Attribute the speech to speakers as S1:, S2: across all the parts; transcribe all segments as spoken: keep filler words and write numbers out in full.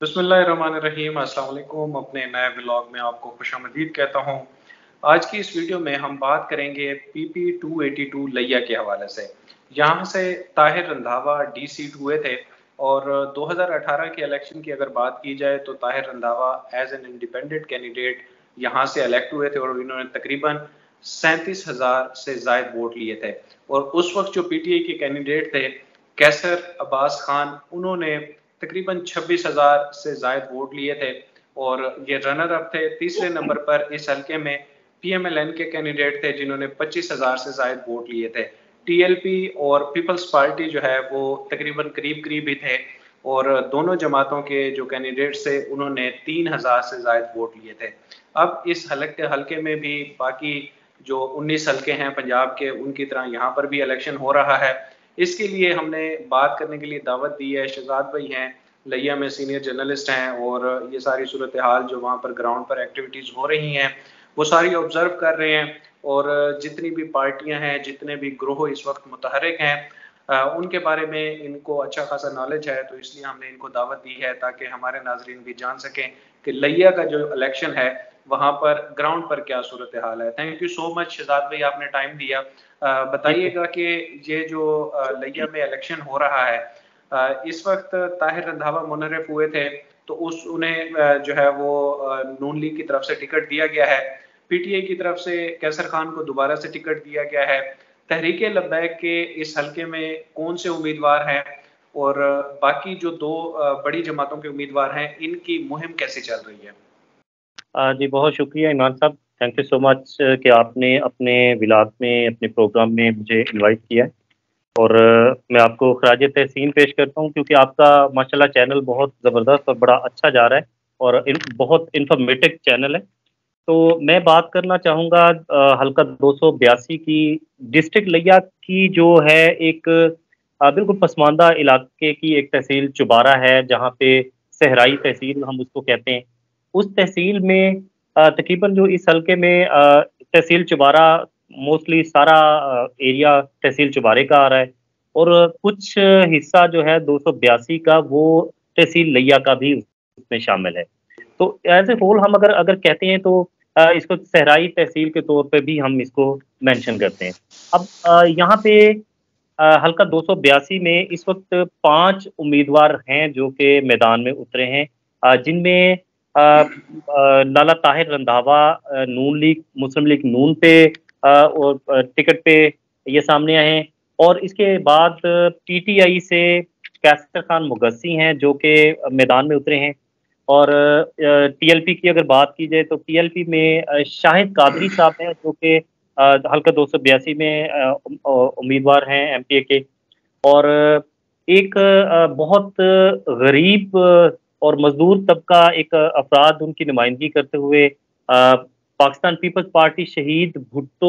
S1: बिस्मिल्लाहिर्रहमानिर्रहीम, अस्सलाम वालेकुम। अपने नए व्लॉग में आपको खुशामदीद कहता हूँ। आज की इस वीडियो में हम बात करेंगे पीपी टू एटी टू लैया के हवाले से। यहाँ से ताहिर रंधावा डी सीट हुए थे और दो हज़ार अठारह के इलेक्शन की अगर बात की जाए तो Tahir Randhawa as an independent candidate यहाँ से इलेक्ट हुए थे और इन्होंने तकरीबन सैंतीस हज़ार से ज़ायद वोट लिए थे। और उस वक्त जो पीटीआई के कैंडिडेट थे कैसर अब्बास खान, उन्होंने तकरीबन छब्बीस हज़ार से ज़ायद वोट लिए थे और ये रनर अप थे। तीसरे नंबर पर इस हल्के में पीएमएलएन के कैंडिडेट थे जिन्होंने पच्चीस हज़ार से ज़ायद वोट लिए थे। टीएलपी और पीपल्स पार्टी जो है वो तकरीबन करीब करीब ही थे और दोनों जमातों के जो कैंडिडेट थे उन्होंने तीन हज़ार से ज़ायद वोट लिए थे। अब इस हल्के हल्के में भी बाकी जो उन्नीस हल्के हैं पंजाब के, उनकी तरह यहाँ पर भी इलेक्शन हो रहा है। इसके लिए हमने बात करने के लिए दावत दी है। शहजाद भाई हैं, लैया में सीनियर जर्नलिस्ट हैं और ये सारी सूरत हाल जो वहाँ पर ग्राउंड पर एक्टिविटीज़ हो रही हैं वो सारी ऑब्जर्व कर रहे हैं और जितनी भी पार्टियां हैं, जितने भी ग्रोह इस वक्त मुतहरिक हैं, उनके बारे में इनको अच्छा खासा नॉलेज है, तो इसलिए हमने इनको दावत दी है ताकि हमारे नाजरीन भी जान सकें कि लैया का जो इलेक्शन है वहाँ पर ग्राउंड पर क्या सूरत हाल है। Thank you so much Shahzad भाई, आपने टाइम दिया। बताइएगा कि ये जो लैया में इलेक्शन हो रहा है, इस वक्त ताहिर रंधावा मुनर्रिफ हुए थे तो उस उन्हें जो है वो नून लीग की तरफ से टिकट दिया गया है। पीटीआई की तरफ से कैसर खान को दोबारा से टिकट दिया गया है। तहरीके लब्बैक के इस हल्के में कौन से उम्मीदवार हैं और बाकी जो दो बड़ी जमातों के उम्मीदवार हैं, इनकी मुहिम कैसे चल रही है?
S2: जी बहुत शुक्रिया इमरान साहब, थैंक यू सो मच कि आपने अपने विलाद में अपने प्रोग्राम में मुझे इनवाइट किया है और मैं आपको खराज तहसीन पेश करता हूँ क्योंकि आपका माशाल्लाह चैनल बहुत ज़बरदस्त और बड़ा अच्छा जा रहा है और इन, बहुत इन्फॉर्मेटिव चैनल है। तो मैं बात करना चाहूँगा हल्का दो सौ बयासी की डिस्ट्रिक्ट लैया की जो है एक आ, बिल्कुल पसमानदा इलाके की एक तहसील चुबारा है जहाँ पे सहराई तहसील हम उसको कहते हैं। उस तहसील में अ, तकरीबन जो इस हल्के में अ, तहसील चुबारा मोस्टली सारा एरिया तहसील चुबारे का आ रहा है और कुछ हिस्सा जो है दो सौ बयासी का वो तहसील लैया का भी उसमें शामिल है। तो एज ए होल हम अगर अगर कहते हैं तो अ, इसको सहराई तहसील के तौर पे भी हम इसको मेंशन करते हैं। अब अ, यहाँ पे अ, हल्का दो सौ बयासी में इस वक्त पाँच उम्मीदवार हैं जो कि मैदान में उतरे हैं, अ, जिनमें अ, अ, लाला ताहिर रंधावा अ, नून लीग मुस्लिम लीग नून पे अ, और अ, टिकट पे ये सामने आए हैं और इसके बाद पीटीआई से कैसर खान मुगस्सी हैं जो कि मैदान में उतरे हैं और टीएलपी की अगर बात की जाए तो टीएलपी में अ, शाहिद कादरी साहब हैं जो कि अ, हल्का दो सौ बयासी में अ, उम्मीदवार हैं एमपीए के और एक अ, बहुत गरीब और मजदूर तबका एक अफराद उनकी नुमाइंदगी करते हुए अ, पाकिस्तान पीपल्स पार्टी शहीद भुट्टो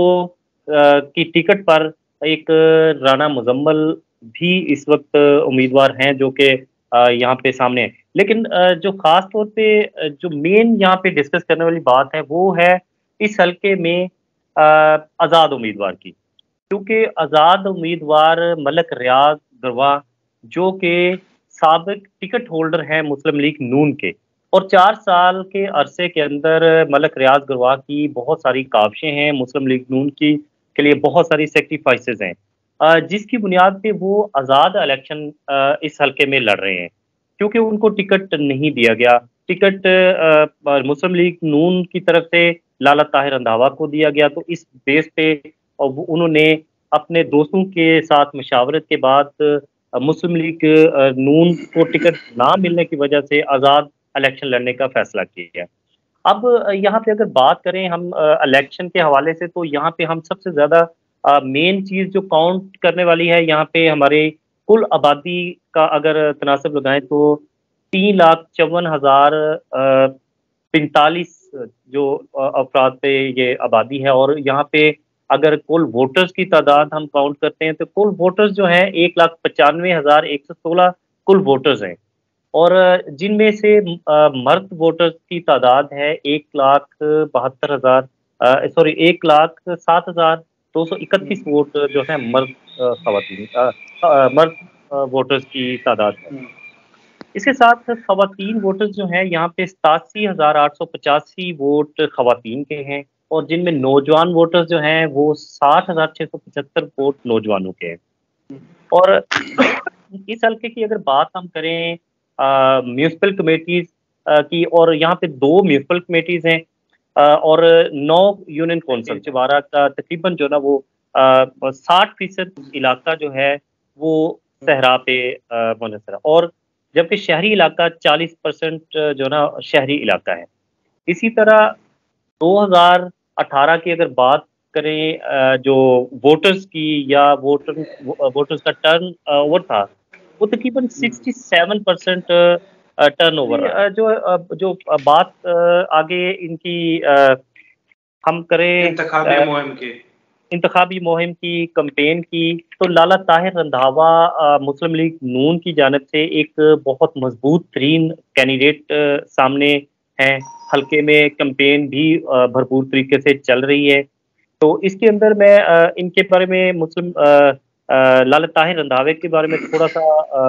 S2: अ, की टिकट पर एक राना मुजम्मल भी इस वक्त उम्मीदवार हैं जो कि अ, यहाँ पे सामने है। लेकिन अ, जो खास तौर पे अ, जो मेन यहाँ पे डिस्कस करने वाली बात है वो है इस हल्के में अ, आज़ाद उम्मीदवार की, क्योंकि आज़ाद उम्मीदवार मलक रियाज गरवा जो कि साबिक टिकट होल्डर हैं मुस्लिम लीग नून के और चार साल के अरसे के अंदर मलक रियाज गरवा की बहुत सारी काविशें हैं, मुस्लिम लीग नून की के लिए बहुत सारी सेक्रीफाइसेस हैं, अ, जिसकी बुनियाद पे वो आज़ाद इलेक्शन अ, इस हल्के में लड़ रहे हैं क्योंकि उनको टिकट नहीं दिया गया। टिकट अ, मुस्लिम लीग नून की तरफ से लाला ताहिर रंधावा को दिया गया, तो इस बेस पे और वो उन्होंने अपने दोस्तों के साथ मशावरत के बाद अ, मुस्लिम लीग अ, नून को टिकट ना मिलने की वजह से आज़ाद इलेक्शन लड़ने का फैसला किया। अब अ, यहाँ पे अगर बात करें हम अ, इलेक्शन के हवाले से तो यहाँ पे हम सबसे ज़्यादा अ, मेन चीज़ जो काउंट करने वाली है यहाँ पे हमारे कुल आबादी का अगर तनासब लगाएं तो तीन लाख चौवन हज़ार पैंतालीस जो अ, अफराद पे ये आबादी है और यहाँ पे अगर कुल वोटर्स की तादाद हम काउंट करते हैं तो कुल वोटर्स जो हैं एक लाख पचानवे हज़ार एक सौ सोलह कुल वोटर्स हैं और जिनमें से अ, मर्द वोटर्स की तादाद है एक लाख बहत्तर हज़ार सॉरी एक लाख सात हज़ार दो सौ इकतीस वोट जो है मर्द अ, खवातीन अ, अ, मर्द अ, वोटर्स की तादाद है। इसके साथ खवातीन वोटर्स जो हैं यहाँ पे सतासी हजार आठ सौ पचासी वोट खवातीन के हैं, और जिनमें नौजवान वोटर्स जो हैं वो साठ हजार छः सौ पचहत्तर वोट नौजवानों के हैं। और इस हल्के की अगर बात हम करें म्यूनिसिपल कमेटीज की, और यहाँ पे दो म्यूनिसिपल कमेटीज हैं अ, और नौ यूनियन कौंसिल चवारा का तकरीबन जो ना वो साठ फीसद इलाका जो है वो सहरा पे मुनहसर है, और जबकि शहरी इलाका चालीस परसेंट जो ना शहरी इलाका है। इसी तरह दो हज़ार अठारह की अगर बात करें अ, जो वोटर्स की या वोटर वोटर्स का टर्न ओवर था, वो तकरीबन सड़सठ परसेंट टर्न ओवर जो अ, जो बात अ, आगे इनकी अ, हम करें
S1: इंतखाबी
S2: अ,
S1: मुहिम के
S2: इंतखाबी मुहिम की, कैंपेन की, तो लाला ताहिर रंधावा अ, मुस्लिम लीग नून की जानिब से एक बहुत मजबूत तरीन कैंडिडेट सामने हैं। हल्के में कैंपेन भी अ, भरपूर तरीके से चल रही है। तो इसके अंदर मैं अ, इनके बारे में मुस्लिम अ, अ, लाला ताहिर रंधावे के बारे में थोड़ा-सा अ,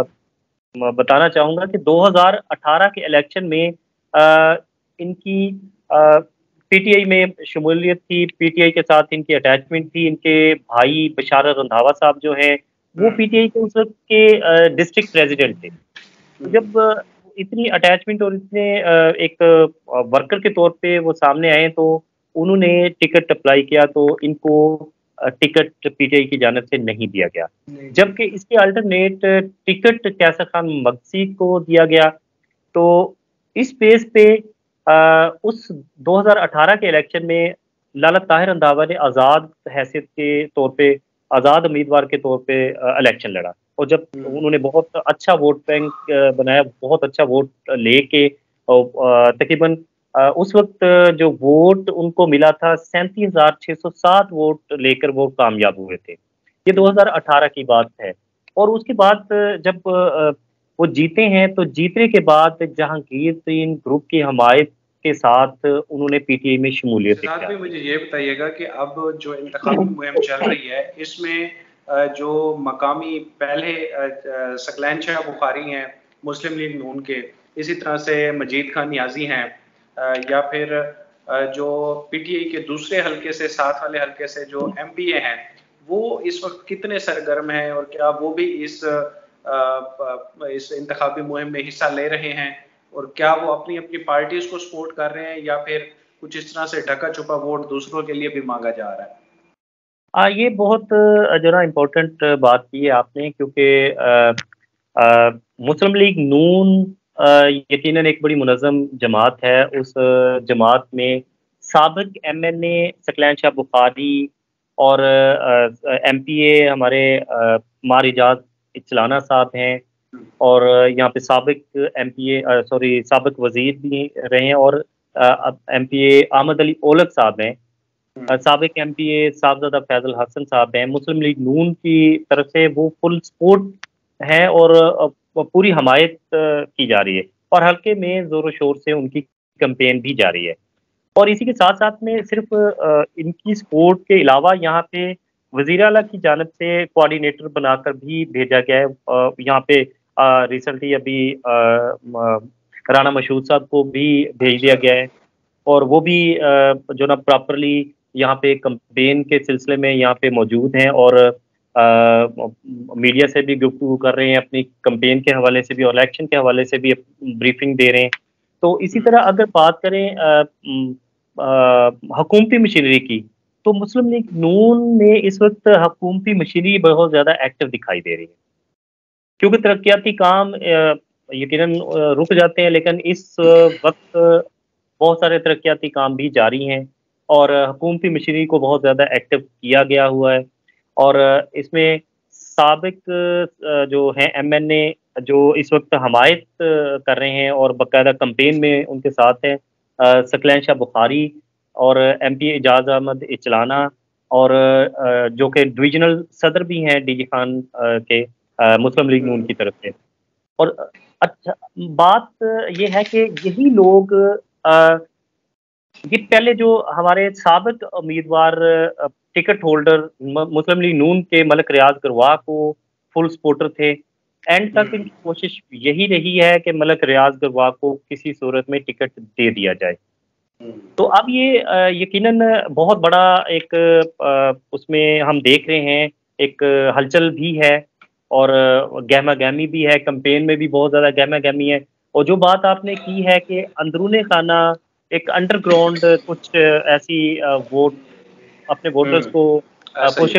S2: म बताना चाहूँगा कि दो हज़ार अठारह के इलेक्शन में अ, इनकी अ, पीटीआई में शमूलियत थी, पीटीआई के साथ इनकी अटैचमेंट थी। इनके भाई बशारत रंधावा साहब जो हैं, वो पीटीआई के उस वक़्त के अ, डिस्ट्रिक्ट प्रेज़िडेंट थे। तो जब अ, इतनी अटैचमेंट और इतने अ, एक अ, वर्कर के तौर पे वो सामने आए, तो उन्होंने टिकट अप्लाई किया, तो इनको अ, टिकट पीटीआई की जानिब से नहीं दिया गया। जबकि इसके अल्टरनेट टिकट कैसर खान मगसी को दिया गया। तो इस बेस पे अ, उस दो हज़ार अठारह के इलेक्शन में लाला ताहिर रंधावा ने आज़ाद हैसियत के तौर पे, आज़ाद उम्मीदवार के तौर पे अ, इलेक्शन लड़ा, और जब उन्होंने बहुत अच्छा वोट बैंक अ, बनाया, बहुत अच्छा वोट लेके औ अ, तकरीबन अ, उस वक़्त जो वोट उनको मिला था सैंतीस हज़ार छः सौ सात वोट लेकर वो कामयाब हुए थे। ये दो हज़ार अठारह की बात है, और उसके बाद जब अ, वो जीते हैं, तो जीतने के बाद जहांगीर तरीन ग्रुप की हमायत के साथ उन्होंने पीटीआई में शमूलियत
S1: साथ
S2: इख्तियार
S1: में
S2: की।
S1: मुझे ये बताइएगा कि अब जो इंतखाबी मुहिम चल रही है, इसमें अ, जो मकामी पहले अ, अ, सकलैन शाह बुखारी हैं मुस्लिम लीग नून के, इसी तरह से मजीद खान नियाजी हैं, अ, या फिर अ, जो पीटीआई के दूसरे हल्के से, साथ वाले हल्के से जो एमपीए हैं, वो इस वक्त कितने सरगर्म हैं, और क्या वो भी इस अ, प- इस इंतखाबी मुहिम में हिस्सा ले रहे हैं, और क्या वो अपनी अपनी पार्टीज को सपोर्ट कर रहे हैं, या फिर कुछ इस तरह से ढका छुपा वोट दूसरों के लिए भी मांगा जा रहा है?
S2: हाँ, ये बहुत अ, जो ना इम्पोर्टेंट बात की है आपने, क्योंकि अ, अ, मुस्लिम लीग नून अ, यकीनन एक बड़ी मुनज़्ज़म जमात है। उस अ, जमात में साबिक़ एमएनए सकलैन शाह बुखारी और अ, एमपीए हमारे अ, मार इजाज़ इचलाना साहब हैं, और यहाँ पे साबिक़ एमपीए अ, सॉरी साबिक़ वज़ीर भी रहे हैं, और अ, अब एमपीए अहमद अली ओलख साहब हैं। अ, साबिक़ एमपीए साहबज़ादा फैज़ल हसन साहब हैं। मुस्लिम लीग नून की तरफ से वो फुल सपोर्ट हैं, और अ, पूरी हमायत अ, की जा रही है, और हल्के में ज़ोर-ओ-शोर से उनकी कैंपेन भी जारी है। और इसी के साथ-साथ में सिर्फ़ अ, इनकी सपोर्ट के अलावा यहाँ पे वज़ीर आला की जानिब से कोऑर्डिनेटर बनाकर भी भेजा गया है। अ, यहाँ पे अ, रिसेंटली अभी अ, म राना मशहूद साहब को भी भेज दिया
S1: अच्छा।
S2: गया है, और वो भी अ, जो ना प्रॉपरली यहाँ पे कैंपेन के सिलसिले में यहाँ पे मौजूद हैं, और अ, म मीडिया से भी गुफ्तगू कर रहे हैं, अपनी कैंपेन के हवाले से भी और इलेक्शन के हवाले से भी ब्रीफिंग दे रहे हैं। तो इसी तरह अगर बात करें अ, उम, अ, हुकूमती मशीनरी की, तो मुस्लिम लीग नून में इस वक़्त हुकूमती मशीनरी बहुत ज़्यादा एक्टिव दिखाई दे रही है। क्योंकि तरक्याती काम अ, यकीनन अ, रुक जाते हैं, लेकिन इस वक़्त बहुत सारे तरक्याती काम भी जारी हैं, और हुकूमती मशीनरी को बहुत ज़्यादा एक्टिव किया गया हुआ है। और इसमें साबिक़ अ, जो हैं एमएनए जो इस वक़्त हमायत कर रहे हैं और बाकायदा कैंपेन में उनके साथ हैं, अ, सकलैन शाह बुखारी और एमपी एजाज़ अहमद इचलाना, और अ, जो कि डिविज़नल सदर भी हैं डीजी खान अ, के अ, मुस्लिम लीग नून की तरफ से। और अ, अच्छा, बात ये है कि यही लोग अ, ये पहले जो हमारे साबिक़ उम्मीदवार अ, टिकट होल्डर म मुस्लिम लीग नून के मलिक रियाज़ गरवाह को फुल सपोर्टर थे। एंड तक इनकी कोशिश यही रही है कि मलक रियाज गरवा को किसी सूरत में टिकट दे दिया जाए। तो अब ये अ, यकीनन बहुत बड़ा एक अ, उसमें हम देख रहे हैं, एक हलचल भी है और गहमा-गहमी भी है, कैंपेन में भी बहुत ज़्यादा गहमा-गहमी है। और जो बात आपने की है कि अंदरूने खाना एक अंडरग्राउंड कुछ ऐसी अ, वोट अपने वोटर्स को
S1: हम्म,
S2: अ,
S1: ऐसा ही
S2: पुश
S1: है।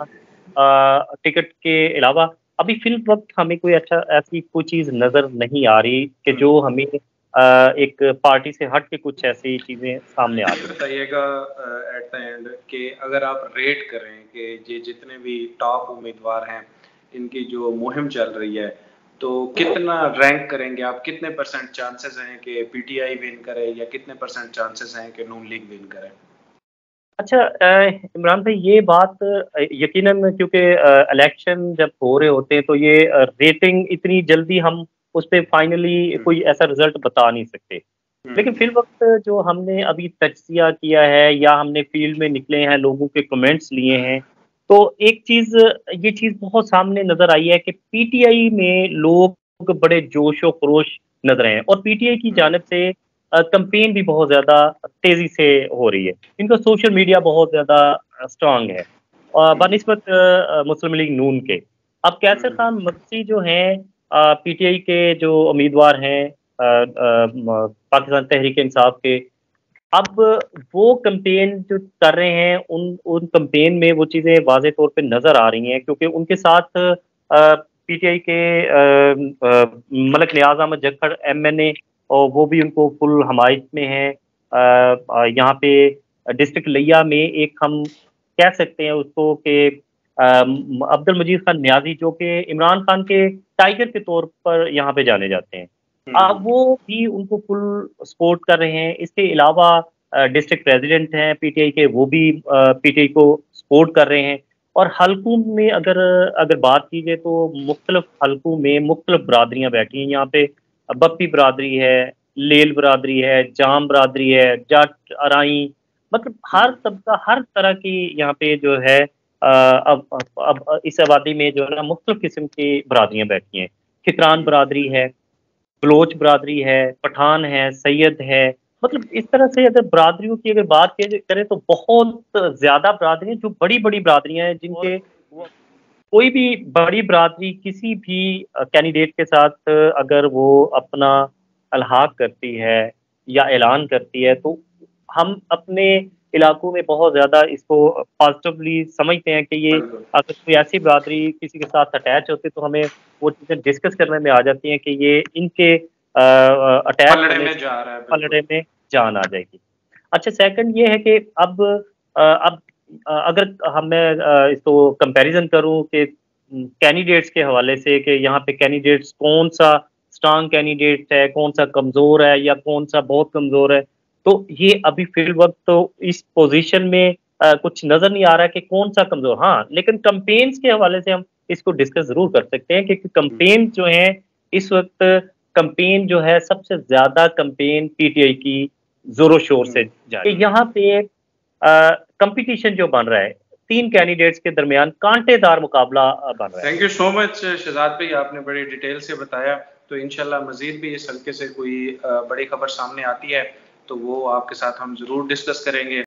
S2: अ, टिकट के अलावा अभी फ़िल वक़्त हमें कोई अच्छा ऐसी कोई चीज़ नज़र नहीं आ रही कि
S1: हम्म।
S2: जो हमें अ, एक पार्टी से हट के कुछ ऐसी चीज़ें सामने आ रही हैं।
S1: बताइएगा एट द एंड कि अगर आप रेट करें कि ये जितने भी टॉप उम्मीदवार हैं, इनकी जो मुहिम चल रही है, तो कितना रैंक करेंगे आप? कितने परसेंट चांसेस हैं कि पीटीआई विन करे या कितने परसेंट चांसेस हैं कि नून लीग विन करे?
S2: अच्छा अ, इमरान भाई ये बात अ, यकीनन क्योंकि अ, इलेक्शन जब हो रहे होते हैं तो ये अ, रेटिंग इतनी जल्दी हम उस पे फाइनली
S1: हम्म,
S2: कोई ऐसा रिज़ल्ट बता नहीं सकते। लेकिन
S1: हम्म,
S2: फ़िल वक़्त जो हमने अभी तज्ज़िया किया है या हमने फ़ील्ड में निकले हैं, लोगों के कमेंट्स लिए हैं, तो एक चीज़ ये चीज़ बहुत सामने नज़र आई है कि पीटीआई में लोग बड़े जोश और ख़रोश नज़र आए हैं और पीटीआई की
S1: हम्म,
S2: जानिब से अ, कैंपेन भी बहुत ज़्यादा तेज़ी से हो रही है। इनका सोशल मीडिया बहुत ज़्यादा अ, स्ट्रॉन्ग है अ,
S1: हम्म,
S2: बनिस्बत अ, मुस्लिम लीग नून के। अब कैसर
S1: हम्म,
S2: खान मक्सी जो हैं अ, पीटीआई के जो उम्मीदवार हैं अ अ, म पाकिस्तान तहरीक-ए-इंसाफ के, अब वो कैंपेन जो कर रहे हैं, उन उन कैंपेन में वो चीज़ें वाज़े तौर पे नज़र आ रही हैं क्योंकि उनके साथ अ, पीटीआई के अ अ, मलक नियाज़ अहमद जक्खड़ एमएनए और वो भी उनको फुल हमायत में हैं। अ अ, यहाँ पे डिस्ट्रिक्ट लिया में एक हम कह सकते हैं उसको कि अम, अब्दुल मजीद खान नियाज़ी जो कि इमरान खान के टाइगर के तौर पर यहाँ पे जाने जाते हैं। अब
S1: हम्म,
S2: वो भी उनको फुल सपोर्ट कर रहे हैं। इसके अलावा अ, डिस्ट्रिक्ट प्रेज़िडेंट हैं पीटीआई के, वो भी अ, पीटीआई को सपोर्ट कर रहे हैं और हलकों में अगर अगर बात की जाए तो मुख्तलिफ हलकों में मुख्तलिफ बिरादरियाँ बैठी हैं। यहाँ पे बप्पी बिरादरी है, लेल बिरादरी है, जाम बिरादरी है, जाट, अराई, मतलब हर
S1: हम्म,
S2: तबका, हर तरह की यहाँ पे जो है अ, अब अब अब इस आबादी में जो है ना मुख्तलिफ किस्म की बिरादरियाँ बैठी हैं। ठिकरान
S1: हम्म,
S2: बिरादरी है, बलोच बिरादरी है, पठान है, सैयद है, मतलब इस तरह से अगर बिरादरियों की अगर बात किया जाए करें तो बहुत ज़्यादा बिरादरियाँ जो बड़ी-बड़ी बिरादरियाँ हैं जिनके कोई भी बड़ी बिरादरी किसी भी अ, कैंडिडेट के साथ अ, अगर वो अपना अल्हाक करती है या ऐलान करती है तो हम अपने इलाकों में बहुत ज़्यादा इसको पॉज़िटिवली समझते हैं कि ये
S1: बिल्कुल।
S2: अगर कोई ऐसी बिरादरी किसी के साथ अटैच होती है तो हमें वो चीज़ें डिस्कस करने में आ जाती हैं कि ये इनके अ अ, अटैच
S1: पलड़े
S2: होने
S1: में
S2: से
S1: जा रहा है, बिल्कुल।
S2: पलड़े में जान आ जाएगी। अच्छा सेकंड ये है कि अब अ, अब अ, अगर हम मैं अ, इसको कंपैरिज़न करूँ कि उम, कैंडिडेट्स के हवाले से कि यहाँ पे कैंडिडेट्स कौन-सा स्ट्रॉन्ग कैंडिडेट है, कौन-सा कमज़ोर है या कौन-सा बहुत कमज़ोर है। तो ये अभी फ़िल वक़्त तो इस पोज़ीशन में अ, कुछ नज़र नहीं आ रहा है कि कौन-सा कमज़ोर हाँ, लेकिन कैम्पेन्स के हवाले से हम इसको डिस्कस ज़रूर कर सकते हैं क्योंकि
S1: हुँ,
S2: कैम्पेन जो हैं इस वक़्त कैम्पेन जो है सबसे ज़्यादा कैम्पेन पीटीआई की ज़ोरों-शोर से
S1: हुँ,
S2: जारी है।
S1: हुँ।
S2: यहाँ पे अ, कॉम्पिटिशन जो बन रहा है, तीन कैंडिडेट्स के दरमियान कांटेदार मुकाबला अ, बन रहा है।
S1: Thank you so much Shahzad भाई, आपने बड़ी डिटेल से बताया। तो इंशाल्लाह मज़ीद भी इस हल्के से कोई अ, बड़ी खबर सामने आती है, तो वो आपके साथ हम ज़रूर डिस्कस करेंगे।